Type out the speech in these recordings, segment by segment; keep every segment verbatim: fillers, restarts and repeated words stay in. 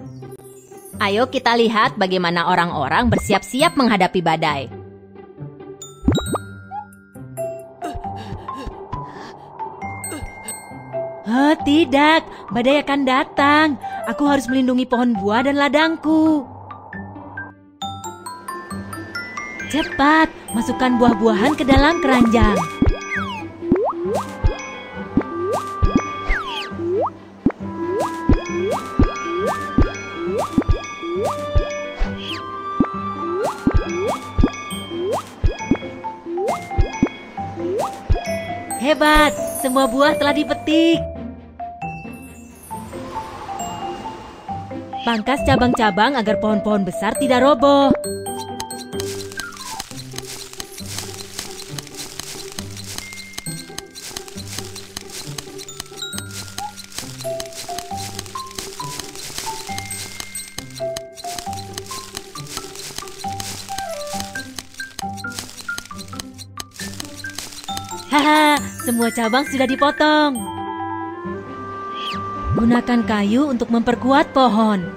Ayo kita lihat bagaimana orang-orang bersiap-siap menghadapi badai. Oh, tidak, badai akan datang. Aku harus melindungi pohon buah dan ladangku. Cepat, masukkan buah-buahan ke dalam keranjang. Hebat, semua buah telah dipetik. Pangkas cabang-cabang agar pohon-pohon besar tidak roboh. Haha, semua cabang sudah dipotong. Gunakan kayu untuk memperkuat pohon.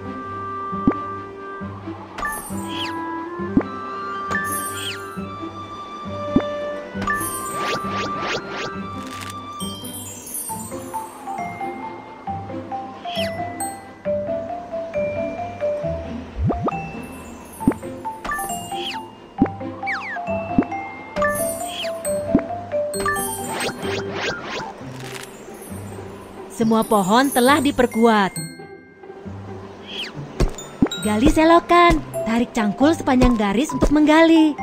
Semua pohon telah diperkuat. Gali selokan, tarik cangkul sepanjang garis untuk menggali.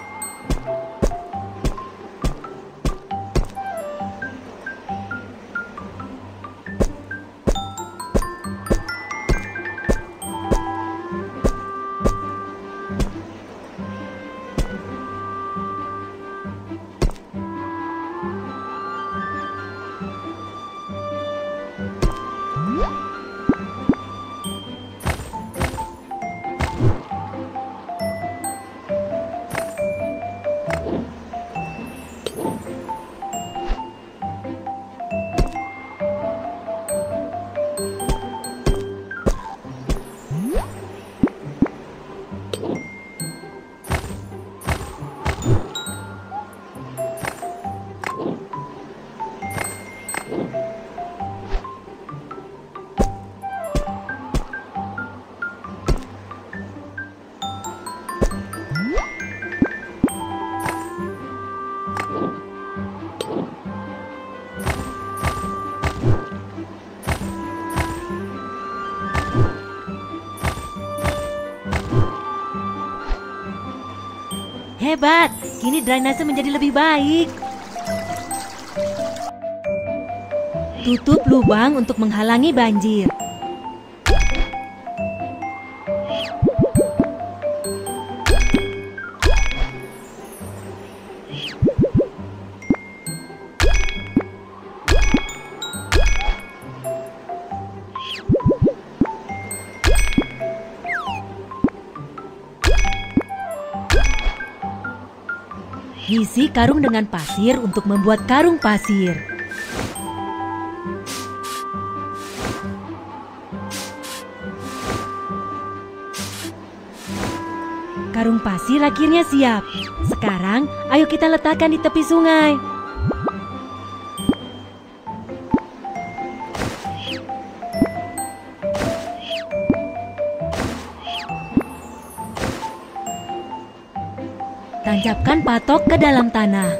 Hebat, kini drainase menjadi lebih baik. Tutup lubang untuk menghalangi banjir. Isi karung dengan pasir untuk membuat karung pasir. Karung pasir akhirnya siap. Sekarang, ayo kita letakkan di tepi sungai. Tancapkan patok ke dalam tanah.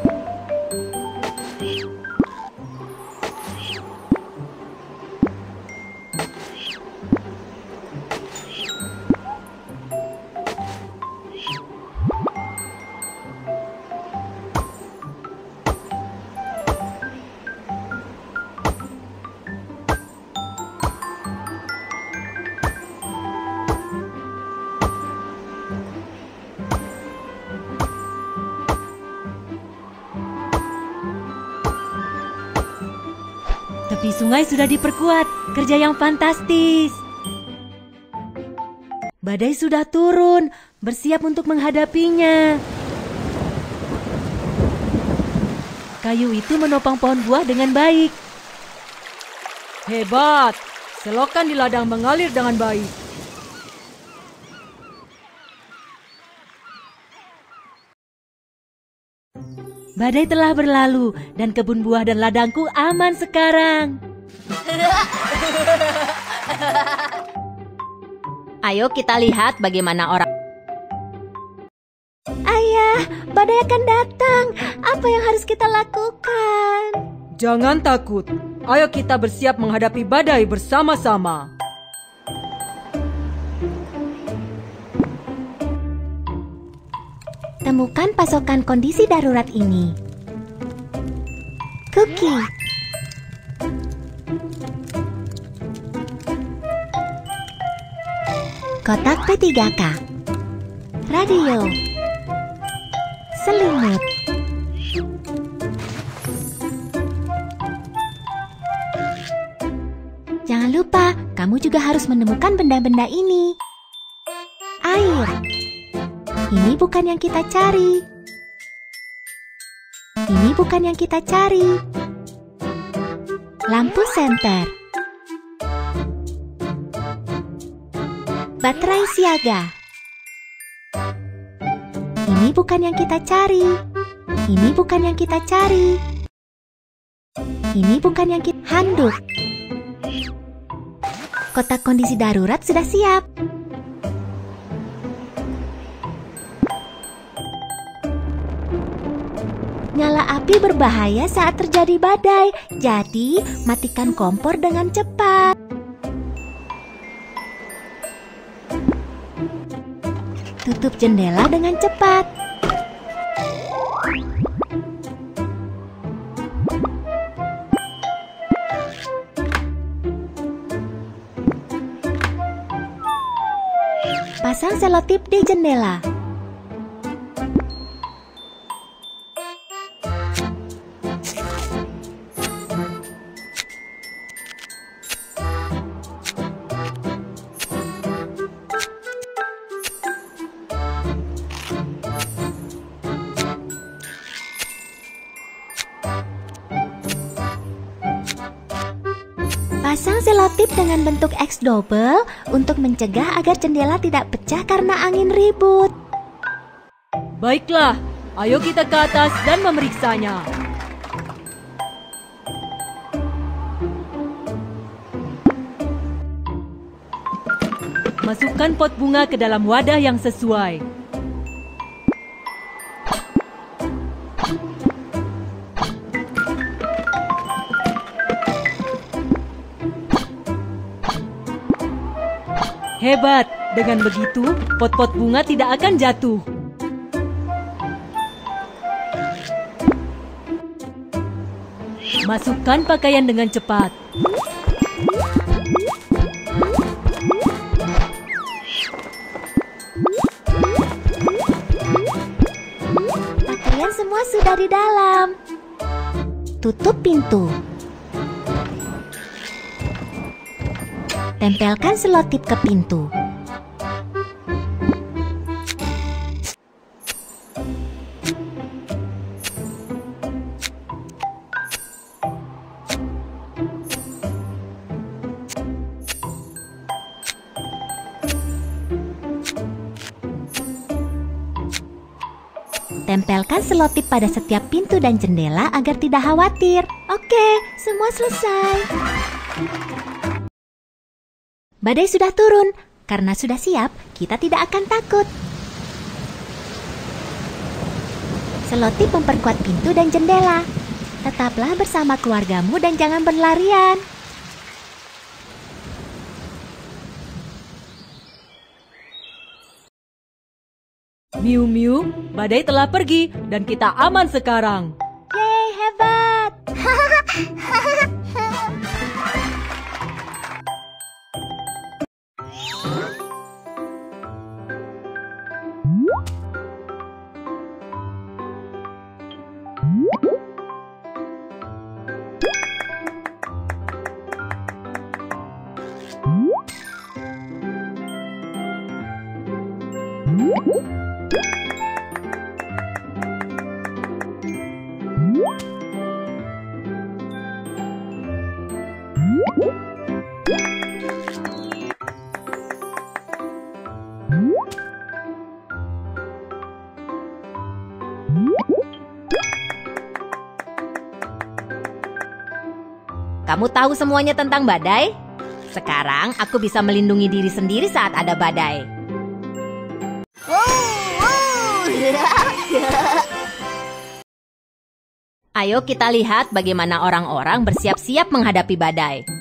Tepi sungai sudah diperkuat, kerja yang fantastis. Badai sudah turun, bersiap untuk menghadapinya. Kayu itu menopang pohon buah dengan baik. Hebat, selokan di ladang mengalir dengan baik. Badai telah berlalu dan kebun buah dan ladangku aman sekarang. Ayo kita lihat bagaimana orang... Ayah, badai akan datang. Apa yang harus kita lakukan? Jangan takut. Ayo kita bersiap menghadapi badai bersama-sama. Temukan pasokan kondisi darurat ini. Cookie. Kotak P tiga K. Radio. Selimut. Jangan lupa, kamu juga harus menemukan benda-benda ini. Air. Ini bukan yang kita cari. Ini bukan yang kita cari. Lampu senter. Baterai siaga. Ini bukan yang kita cari. Ini bukan yang kita cari. Ini bukan yang kita... Handuk. Kotak kondisi darurat sudah siap. Nyala api berbahaya saat terjadi badai, jadi matikan kompor dengan cepat. Tutup jendela dengan cepat. Pasang selotip di jendela. Pasang selotip dengan bentuk X double untuk mencegah agar jendela tidak pecah karena angin ribut. Baiklah, ayo kita ke atas dan memeriksanya. Masukkan pot bunga ke dalam wadah yang sesuai. Hebat, dengan begitu pot-pot bunga tidak akan jatuh. Masukkan pakaian dengan cepat. Pakaian semua sudah di dalam. Tutup pintu. Tempelkan selotip ke pintu. Tempelkan selotip pada setiap pintu dan jendela agar tidak khawatir. Oke, semua selesai. Badai sudah turun. Karena sudah siap, kita tidak akan takut. Selotip memperkuat pintu dan jendela. Tetaplah bersama keluargamu dan jangan berlarian. Miu Miu, badai telah pergi dan kita aman sekarang. Yeay, hebat! kamu tahu semuanya tentang badai? Sekarang aku bisa melindungi diri sendiri saat ada badai. Ayo kita lihat bagaimana orang-orang bersiap-siap menghadapi badai.